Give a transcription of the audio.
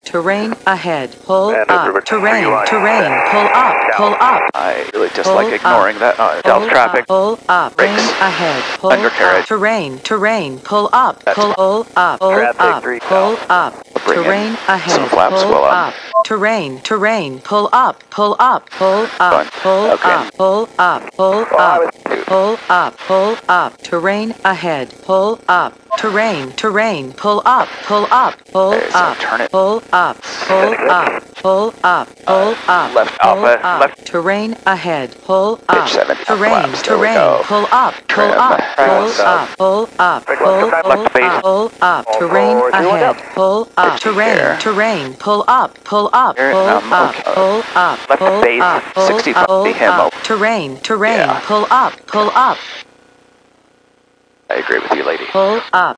terrain ahead, pull And up, terrain, pull up. I really dislike ignoring that. Dalles traffic. Pull up, terrain Brakes. ahead, pull Undercarriage. up, terrain, pull up, That's pull up, Traffic 3000. pull up, Bring in terrain ahead, some flaps pull while up, terrain, pull up, pull up, pull up, pull Okay. up, pull up, pull up, pull up, pull up, terrain ahead, pull up, terrain, pull up, pull up, pull Okay, so up, turn it. pull up, pull up, pull up, pull up, Left pull alpha, up, left. terrain ahead, pull up, Pitch 70 terrain, flaps, there we go. pull up, pull Trim, up, pull right. up, pull up, pull Left face. up, pull up, terrain ahead, pull up, terrain, pull up, pull up, Here, pull up, okay. pull up, Left pull face, up, pull 65, up, see him up, over. terrain, Yeah. pull up, I agree with you, lady. pull up.